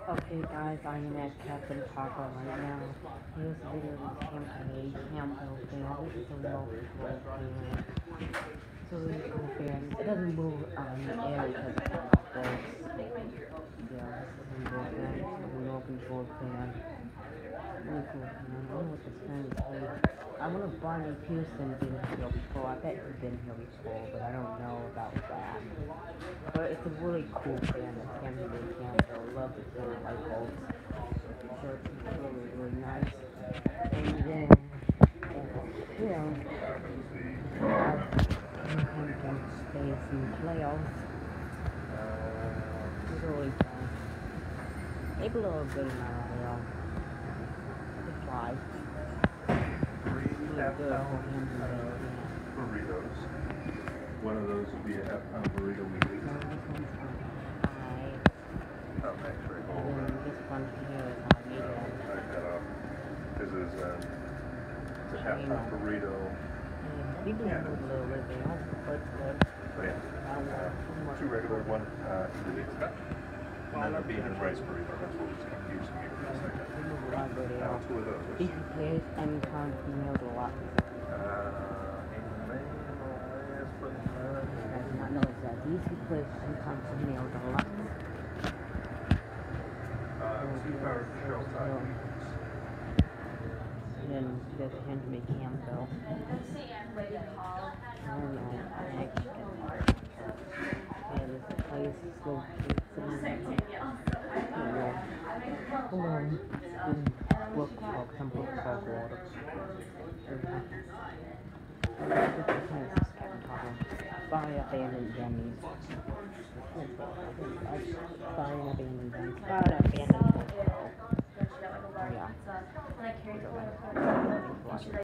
Okay guys, I am at Captain Taco right now. Here's literally Campbell fan. This is a multiple fan. So really cool fan. It doesn't move in the air because it's on the boats. Yeah, this is a real fan. This is a real control fan. Really cool fan. I don't know what this fan is like. I want to Barney Pearson been here before. I bet he's been here before, but I don't know about that. But it's a really cool fan. It's Campbell Campbell. I love the fan. I like both. So it's really, really nice. And then, you know, Hampton stays in the playoffs. It's really fun. They blew a good amount of hell. It's live. Burritos. One of those would be a half-pound burrito weekly. No, this one's for 5. Oh, thanks, Rick. And then this one here is on medium. Knock that off. This is it's a half-pound burrito. We do a little bit, they don't put good. Oh, yeah. Two regular, one ingredient scotch. And then a bean and rice burrito. That's what was confusing me for a second. Two of those. Sinclair Encon Premier Duluxe. I did not know that. Sinclair Encon Premier Duluxe. Two-power shell tie. And then there's Henry Campbell. And this place is located some book salt water. Buy abandoned dummies. Buy abandoned dummies.